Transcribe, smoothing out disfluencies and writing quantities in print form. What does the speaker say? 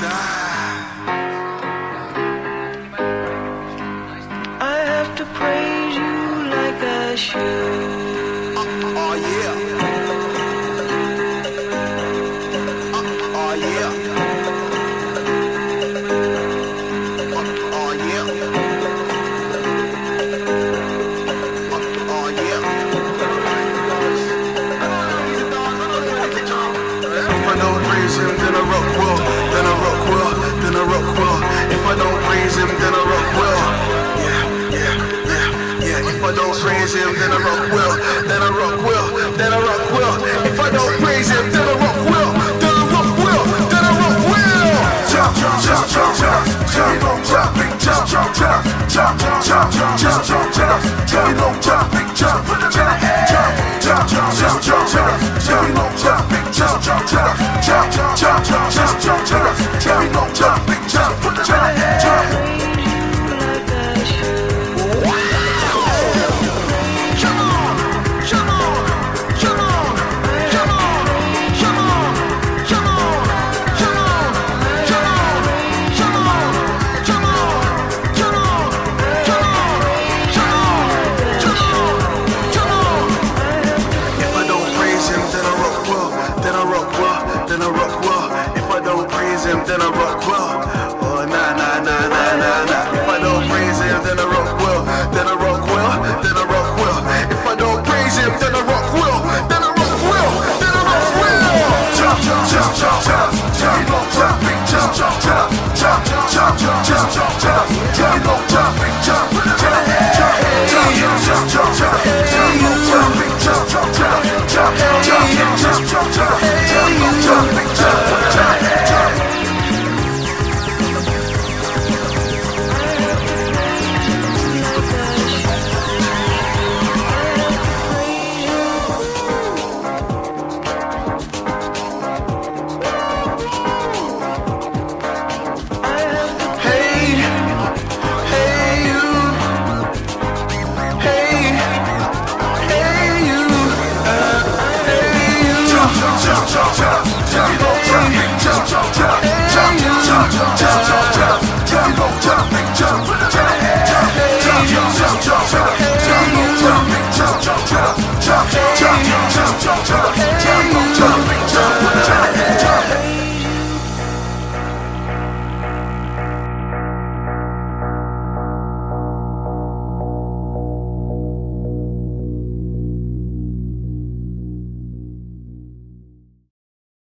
I have to praise you like I should. Oh yeah. Oh yeah. Oh yeah. Oh yeah. If I don't praise him, then I rock well. Then I rock well. Then I rock well. If I don't praise him, then I rock well. If I don't praise him, then I rock well. Then I rock well. Then I rock well. If I don't praise him, then I rock well. Then I rock well. Then I rock well. Jump, jump, jump, jump, jump, jump, jump, jump, jump, jump, jump, jump, jump, jump, jump, jump, jump, jump, jump, put them in the air. Jump, jump, jump, jump, jump, jump, jump, jump, jump, jump, jump, jump, jump, jump, jump, jump, jump, jump, put them in the air. Then I rock well. Oh nah nah nah nah nah nah. If I don't praise him, then I rock well. Then I rock well. Then I rock well. If I don't praise him, then I rock well. Then I rock well. Then I rock well. Jump jump jump jump jump jump jump jump jump jump jump jump jump jump jump jump jump jump jump put it in the air. Jump jump jump jump jump jump jump jump jump jump jump jump jump jump put it in the air. Jump, jump, jump, jump, jump, jump, jump, jump, jump, jump.